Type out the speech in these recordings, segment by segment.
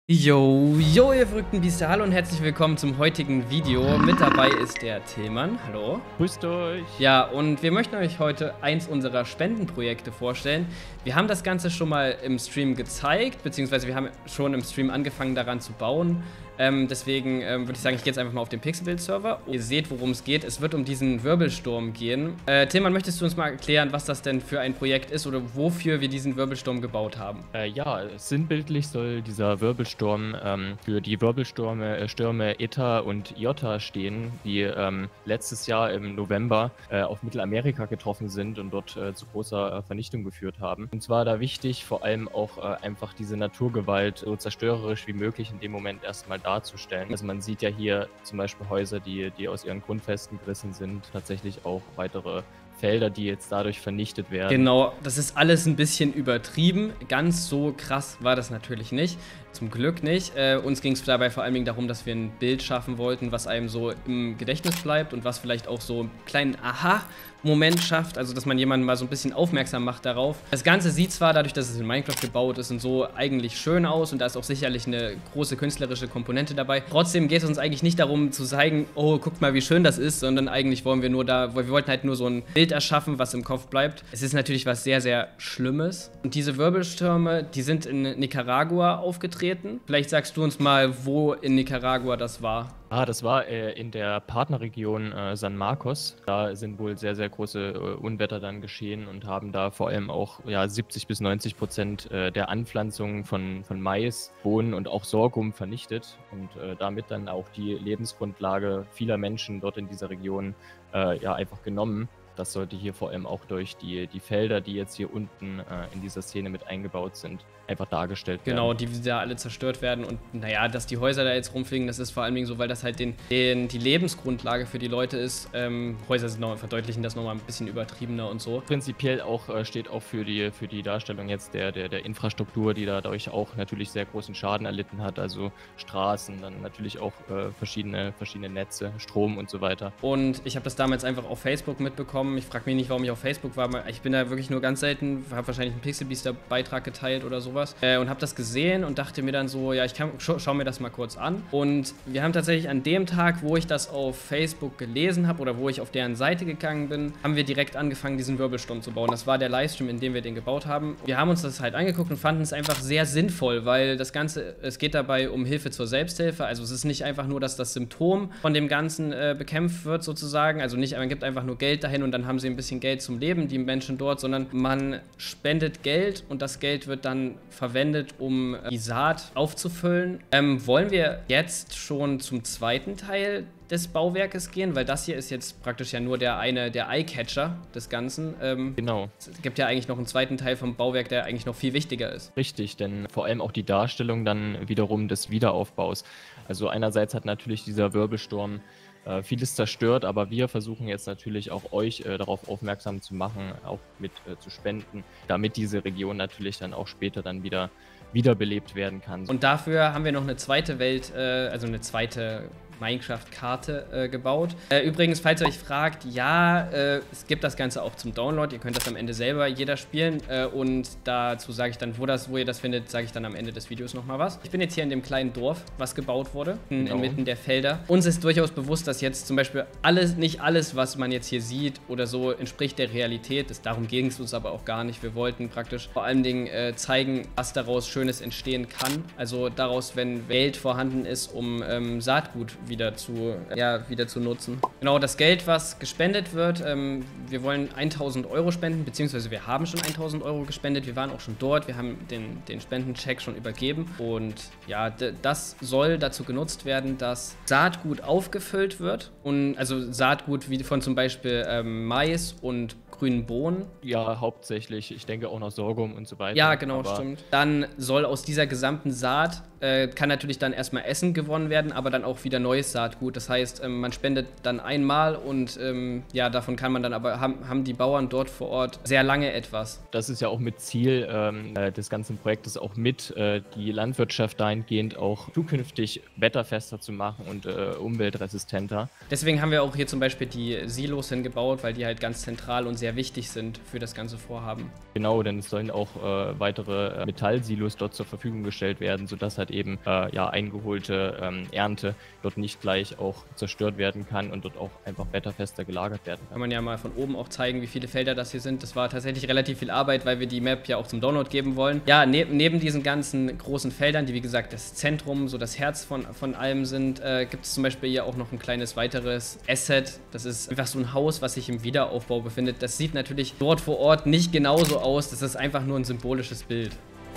Yo, ihr verrückten Biester, hallo und herzlich willkommen zum heutigen Video. Mit dabei ist der Tillmann, hallo. Grüßt euch. Ja, und wir möchten euch heute eins unserer Spendenprojekte vorstellen. Wir haben das Ganze schon mal im Stream gezeigt, beziehungsweise wir haben schon im Stream angefangen daran zu bauen. Deswegen würde ich sagen, ich gehe jetzt einfach mal auf den Pixelbild-Server. Ihr seht, worum es geht. Es wird um diesen Wirbelsturm gehen. Tillmann, möchtest du uns mal erklären, was das denn für ein Projekt ist oder wofür wir diesen Wirbelsturm gebaut haben? Ja, sinnbildlich soll dieser Wirbelsturm für die Stürme Eta und Iota stehen, die letztes Jahr im November auf Mittelamerika getroffen sind und dort zu großer Vernichtung geführt haben. Und zwar da wichtig, vor allem auch einfach diese Naturgewalt so zerstörerisch wie möglich in dem Moment erstmal darzustellen. Also man sieht ja hier zum Beispiel Häuser, die aus ihren Grundfesten gerissen sind, tatsächlich auch weitere Felder, die jetzt dadurch vernichtet werden. Genau, das ist alles ein bisschen übertrieben. Ganz so krass war das natürlich nicht. Zum Glück nicht. Uns ging es dabei vor allen Dingen darum, dass wir ein Bild schaffen wollten, was einem so im Gedächtnis bleibt und was vielleicht auch so einen kleinen Aha-Moment schafft, also dass man jemanden mal so ein bisschen aufmerksam macht darauf. Das Ganze sieht zwar dadurch, dass es in Minecraft gebaut ist und so eigentlich schön aus und da ist auch sicherlich eine große künstlerische Komponente dabei. Trotzdem geht es uns eigentlich nicht darum zu zeigen, oh, guckt mal, wie schön das ist, sondern eigentlich wollen wir wir wollten halt nur so ein Bild erschaffen, was im Kopf bleibt. Es ist natürlich was sehr, sehr Schlimmes. Und diese Wirbelstürme, die sind in Nicaragua aufgetreten. Vielleicht sagst du uns mal, wo in Nicaragua das war. Das war in der Partnerregion San Marcos. Da sind wohl sehr, sehr große Unwetter dann geschehen und haben da vor allem auch 70-90% der Anpflanzungen von Mais, Bohnen und auch Sorghum vernichtet und damit dann auch die Lebensgrundlage vieler Menschen dort in dieser Region einfach genommen. Das sollte hier vor allem auch durch die Felder, die jetzt hier unten in dieser Szene mit eingebaut sind, einfach dargestellt werden. Genau, die da alle zerstört werden und naja, dass die Häuser da jetzt rumfliegen, das ist vor allen Dingen so, weil das halt die Lebensgrundlage für die Leute ist. Häuser verdeutlichen das nochmal ein bisschen übertriebener und so. Prinzipiell auch steht auch für die Darstellung jetzt der Infrastruktur, die dadurch auch natürlich sehr großen Schaden erlitten hat, also Straßen, dann natürlich auch verschiedene Netze, Strom und so weiter. Und ich habe das damals einfach auf Facebook mitbekommen. Ich frage mich nicht, warum ich auf Facebook war. Ich bin da wirklich nur ganz selten, habe wahrscheinlich einen Pixelbiester-Beitrag geteilt oder sowas. Und habe das gesehen und dachte mir dann so, ja, schau mir das mal kurz an. Und wir haben tatsächlich an dem Tag, wo ich das auf Facebook gelesen habe oder wo ich auf deren Seite gegangen bin, haben wir direkt angefangen, diesen Wirbelsturm zu bauen. Das war der Livestream, in dem wir den gebaut haben. Wir haben uns das halt angeguckt und fanden es einfach sehr sinnvoll, weil das Ganze, es geht dabei um Hilfe zur Selbsthilfe. Also es ist nicht einfach nur, dass das Symptom von dem Ganzen bekämpft wird sozusagen. Also nicht, man gibt einfach nur Geld dahin und dann haben sie ein bisschen Geld zum Leben, die Menschen dort, sondern man spendet Geld und das Geld wird dann verwendet, um die Saat aufzufüllen. Wollen wir jetzt schon zum zweiten Teil des Bauwerkes gehen? Weil das hier ist jetzt praktisch ja nur der Eyecatcher des Ganzen. Genau. Es gibt ja eigentlich noch einen zweiten Teil vom Bauwerk, der eigentlich noch viel wichtiger ist. Richtig, denn vor allem auch die Darstellung dann wiederum des Wiederaufbaus. Also einerseits hat natürlich dieser Wirbelsturm vieles zerstört, aber wir versuchen jetzt natürlich auch euch darauf aufmerksam zu machen, auch mit zu spenden, damit diese Region natürlich dann auch später dann wieder wiederbelebt werden kann. Und dafür haben wir noch eine zweite Welt, also eine zweite Minecraft-Karte gebaut. Übrigens, falls ihr euch fragt, ja, es gibt das Ganze auch zum Download. Ihr könnt das am Ende selber jeder spielen. Und dazu sage ich dann, wo ihr das findet, sage ich dann am Ende des Videos nochmal was. Ich bin jetzt hier in dem kleinen Dorf, was gebaut wurde, inmitten der Felder. Uns ist durchaus bewusst, dass jetzt zum Beispiel nicht alles, was man jetzt hier sieht oder so, entspricht der Realität. Darum ging es uns aber auch gar nicht. Wir wollten praktisch vor allen Dingen zeigen, was daraus Schönes entstehen kann. Also daraus, wenn Geld vorhanden ist, um Saatgut wieder zu nutzen. Genau, das Geld, was gespendet wird, wir wollen 1000 € spenden, beziehungsweise wir haben schon 1000 € gespendet, wir waren auch schon dort, wir haben den Spendencheck schon übergeben und ja, das soll dazu genutzt werden, dass Saatgut aufgefüllt wird und also Saatgut wie von zum Beispiel Mais und grünen Bohnen. Ja, hauptsächlich, ich denke auch noch Sorghum und so weiter. Ja, genau, stimmt. Dann soll aus dieser gesamten Saat, kann natürlich dann erstmal Essen gewonnen werden, aber dann auch wieder neues Saatgut. Das heißt, man spendet dann einmal und davon kann man dann aber, haben die Bauern dort vor Ort sehr lange etwas. Das ist ja auch mit Ziel des ganzen Projektes auch mit, die Landwirtschaft dahingehend auch zukünftig wetterfester zu machen und umweltresistenter. Deswegen haben wir auch hier zum Beispiel die Silos hingebaut, weil die halt ganz zentral und sehr wichtig sind für das ganze Vorhaben. Genau, denn es sollen auch weitere Metallsilos dort zur Verfügung gestellt werden, sodass halt halt eben ja eingeholte Ernte dort nicht gleich auch zerstört werden kann und dort auch einfach wetterfester gelagert werden kann. Kann man ja mal von oben auch zeigen, wie viele Felder das hier sind. Das war tatsächlich relativ viel Arbeit, weil wir die Map ja auch zum Download geben wollen. Ja, neben diesen ganzen großen Feldern, die wie gesagt das Zentrum, so das Herz von allem sind, gibt es zum Beispiel hier auch noch ein kleines weiteres Asset. Das ist einfach so ein Haus, was sich im Wiederaufbau befindet. Das sieht natürlich dort vor Ort nicht genauso aus. Das ist einfach nur ein symbolisches Bild.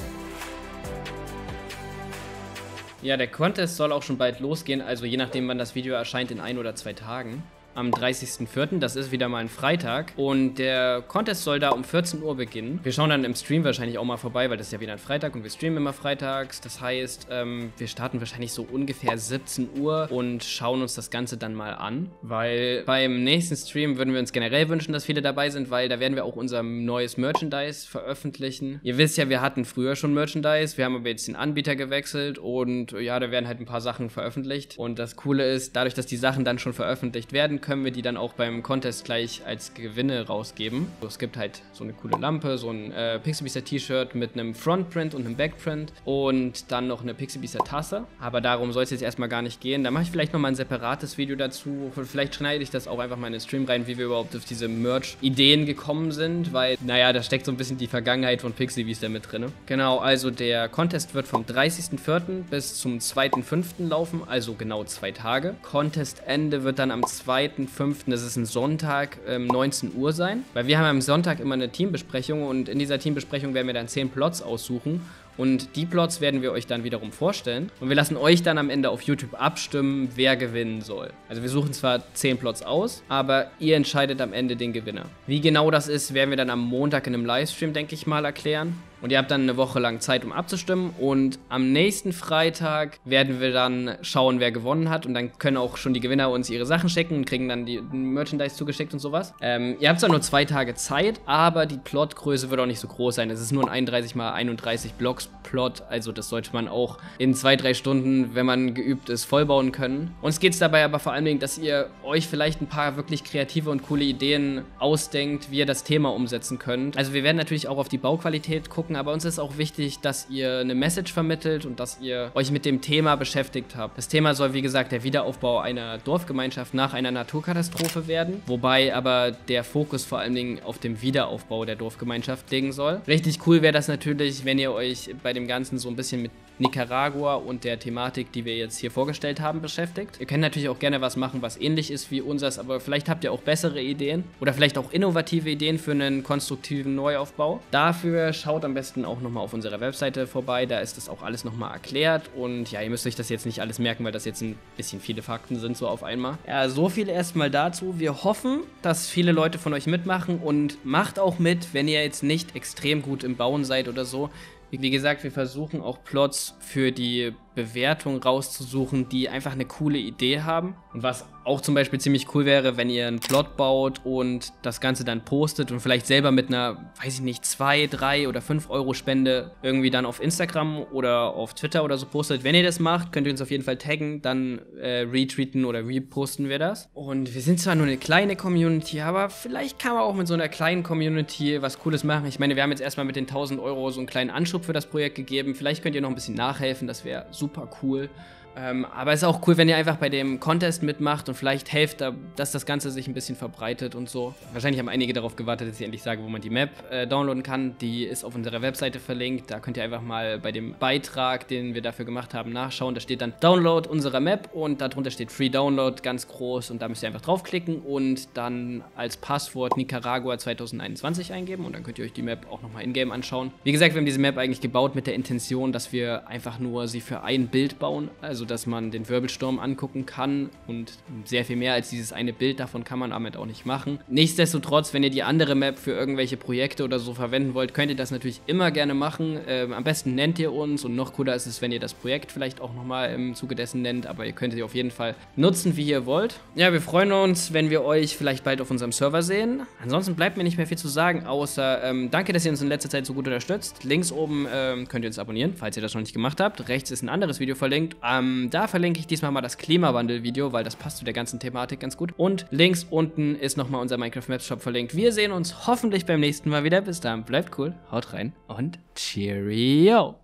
Ja, der Contest soll auch schon bald losgehen, also je nachdem, wann das Video erscheint, in 1 oder 2 Tagen. Am 30.04., das ist wieder mal ein Freitag und der Contest soll da um 14 Uhr beginnen. Wir schauen dann im Stream wahrscheinlich auch mal vorbei, weil das ist ja wieder ein Freitag und wir streamen immer freitags. Das heißt, wir starten wahrscheinlich so ungefähr 17 Uhr und schauen uns das Ganze dann mal an, weil beim nächsten Stream würden wir uns generell wünschen, dass viele dabei sind, weil da werden wir auch unser neues Merchandise veröffentlichen. Ihr wisst ja, wir hatten früher schon Merchandise, wir haben aber jetzt den Anbieter gewechselt und ja, da werden halt ein paar Sachen veröffentlicht und das Coole ist, dadurch, dass die Sachen dann schon veröffentlicht werden, können wir die dann auch beim Contest gleich als Gewinne rausgeben. Es gibt halt so eine coole Lampe, so ein Pixelbeaster T-Shirt mit einem Frontprint und einem Backprint und dann noch eine Pixelbeaster Tasse. Aber darum soll es jetzt erstmal gar nicht gehen. Da mache ich vielleicht nochmal ein separates Video dazu. Vielleicht schneide ich das auch einfach mal in den Stream rein, wie wir überhaupt auf diese Merch-Ideen gekommen sind, weil, naja, da steckt so ein bisschen die Vergangenheit von Pixelbeaster mit drin. Genau, also der Contest wird vom 30.04. bis zum 2.05. laufen, also genau 2 Tage. Contestende wird dann am 2.05., das ist ein Sonntag, 19 Uhr sein. Weil wir haben am Sonntag immer eine Teambesprechung und in dieser Teambesprechung werden wir dann 10 Plots aussuchen. Und die Plots werden wir euch dann wiederum vorstellen. Und wir lassen euch dann am Ende auf YouTube abstimmen, wer gewinnen soll. Also wir suchen zwar 10 Plots aus, aber ihr entscheidet am Ende den Gewinner. Wie genau das ist, werden wir dann am Montag in einem Livestream, denke ich mal, erklären. Und ihr habt dann eine Woche lang Zeit, um abzustimmen. Und am nächsten Freitag werden wir dann schauen, wer gewonnen hat. Und dann können auch schon die Gewinner uns ihre Sachen schicken und kriegen dann die Merchandise zugeschickt und sowas. Ihr habt zwar nur 2 Tage Zeit, aber die Plotgröße wird auch nicht so groß sein. Es ist nur ein 31×31 Blocks Plot. Also das sollte man auch in 2-3 Stunden, wenn man geübt ist, vollbauen können. Uns geht es dabei aber vor allen Dingen, dass ihr euch vielleicht ein paar wirklich kreative und coole Ideen ausdenkt, wie ihr das Thema umsetzen könnt. Also wir werden natürlich auch auf die Bauqualität gucken, aber uns ist auch wichtig, dass ihr eine Message vermittelt und dass ihr euch mit dem Thema beschäftigt habt. Das Thema soll, wie gesagt, der Wiederaufbau einer Dorfgemeinschaft nach einer Naturkatastrophe werden, wobei aber der Fokus vor allen Dingen auf dem Wiederaufbau der Dorfgemeinschaft liegen soll. Richtig cool wäre das natürlich, wenn ihr euch bei dem Ganzen so ein bisschen mit Nicaragua und der Thematik, die wir jetzt hier vorgestellt haben, beschäftigt. Ihr könnt natürlich auch gerne was machen, was ähnlich ist wie unseres, aber vielleicht habt ihr auch bessere Ideen oder vielleicht auch innovative Ideen für einen konstruktiven Neuaufbau. Dafür schaut am besten auch nochmal auf unserer Webseite vorbei, da ist das auch alles nochmal erklärt und ja, ihr müsst euch das jetzt nicht alles merken, weil das jetzt ein bisschen viele Fakten sind so auf einmal. Ja, so viel erstmal dazu. Wir hoffen, dass viele Leute von euch mitmachen und macht auch mit, wenn ihr jetzt nicht extrem gut im Bauen seid oder so. Wie gesagt, wir versuchen auch Plots für die Bewertung rauszusuchen, die einfach eine coole Idee haben. Und was auch zum Beispiel ziemlich cool wäre, wenn ihr einen Plot baut und das Ganze dann postet und vielleicht selber mit einer, weiß ich nicht, 2, 3 oder 5 Euro Spende irgendwie dann auf Instagram oder auf Twitter oder so postet. Wenn ihr das macht, könnt ihr uns auf jeden Fall taggen, dann retweeten oder reposten wir das. Und wir sind zwar nur eine kleine Community, aber vielleicht kann man auch mit so einer kleinen Community was Cooles machen. Ich meine, wir haben jetzt erstmal mit den 1000 Euro so einen kleinen Anschub für das Projekt gegeben. Vielleicht könnt ihr noch ein bisschen nachhelfen, das wäre super cool. Aber es ist auch cool, wenn ihr einfach bei dem Contest mitmacht und vielleicht helft, dass das Ganze sich ein bisschen verbreitet und so. Wahrscheinlich haben einige darauf gewartet, dass ich endlich sage, wo man die Map downloaden kann. Die ist auf unserer Webseite verlinkt. Da könnt ihr einfach mal bei dem Beitrag, den wir dafür gemacht haben, nachschauen. Da steht dann Download unserer Map und darunter steht Free Download ganz groß und da müsst ihr einfach draufklicken und dann als Passwort Nicaragua 2021 eingeben und dann könnt ihr euch die Map auch nochmal in-game anschauen. Wie gesagt, wir haben diese Map eigentlich gebaut mit der Intention, dass wir einfach nur sie für ein Bild bauen, also dass man den Wirbelsturm angucken kann und sehr viel mehr als dieses eine Bild davon kann man damit auch nicht machen. Nichtsdestotrotz, wenn ihr die andere Map für irgendwelche Projekte oder so verwenden wollt, könnt ihr das natürlich immer gerne machen. Am besten nennt ihr uns und noch cooler ist es, wenn ihr das Projekt vielleicht auch nochmal im Zuge dessen nennt, aber ihr könnt sie auf jeden Fall nutzen, wie ihr wollt. Ja, wir freuen uns, wenn wir euch vielleicht bald auf unserem Server sehen. Ansonsten bleibt mir nicht mehr viel zu sagen, außer danke, dass ihr uns in letzter Zeit so gut unterstützt. Links oben könnt ihr uns abonnieren, falls ihr das noch nicht gemacht habt. Rechts ist ein anderes Video verlinkt. Da verlinke ich diesmal mal das Klimawandel-Video, weil das passt zu der ganzen Thematik ganz gut. Und links unten ist nochmal unser Minecraft Maps Shop verlinkt. Wir sehen uns hoffentlich beim nächsten Mal wieder. Bis dann, bleibt cool, haut rein und Cheerio!